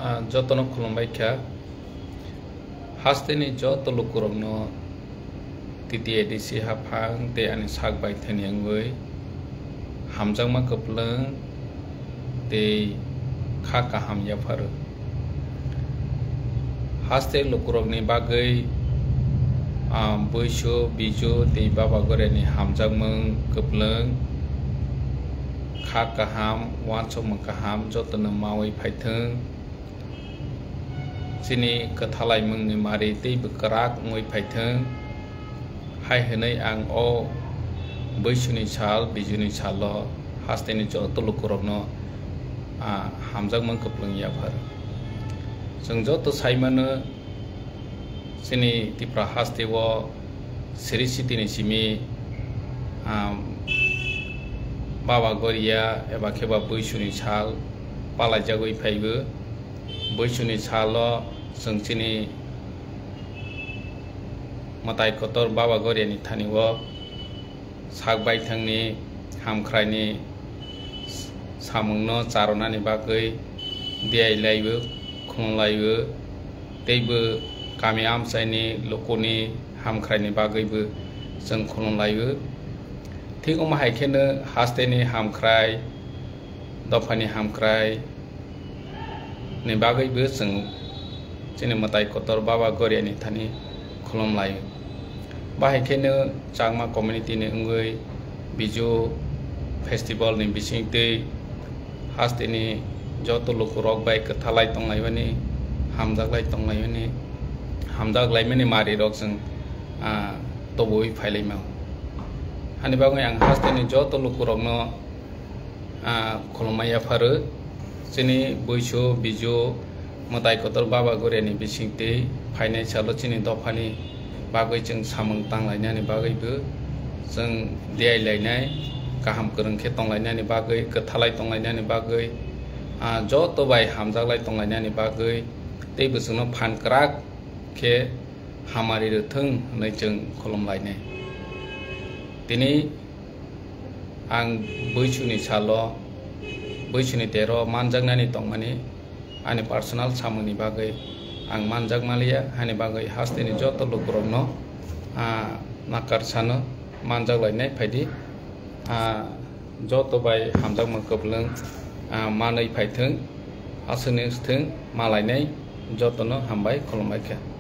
jotono khulumbai kha hasteni joto lukurokno titi edisi haphang te ani sakbai thani angoi hamjangma koplang te kha kaham yafaru haste lukurokni bagai boiso bijo te baba goreni hamjangmung koplang kha kaham wansomung kaham jotono mawi phaithung sini kethalai mungni mari tei bekerak ngoi phaithung hai henai ang o boisoni sal bijuni salo hasteni joto lukurokno hamjangmung koplang yafar जों joto saimano sini tipra hastewo siri sitini simi baba goria eba kheba boisoni sal palajagoi phaibo boisoni salo जों sini matai kotor baba goria ni thaniwo sakbai thangni hamkhraini samungno charonani bagoi diai laibo khunlaibo teibo kami amsaini lokoni hamkhraini bagaibo जों khunlaibo thik oma haikene hasteni hamkhrai dofani hamkhrai ni bagaibo जों sini matai kotor baba goria ni thani khulumlai bahaikene changma community ni ungoi bijo festival ni bisingte hasteni joto lukurok bai kethalai tonglaibani hamjaglai tonglaibani hamjaglaimani mari rok जों toboi phailaima hani bagai ang hasteni joto lukurokno khulumai yafaru sini boiso bijo matai kotor baba goreni bisingte phainai salo chini dofani bagai जों samung tanglainani bagaibo जों diai lainai kaham korongkhe tonglainani bagai kethalai tonglainani bagai joto bai hamjaglai tonglainani bagai teibo जोंनो phankrak khe hamari rothung honai जों khulumlainai tini ang boisoni salo boisoni tero manjagnani tongmani ani personal samungni bagai ang manjagmalia hani bagai hasteni joto lukurokno nakarsano manjaglainai phaidi joto bai hamjagmung koplang manai phaithung asuni sthung malainai jotono hambai khulumbai kha।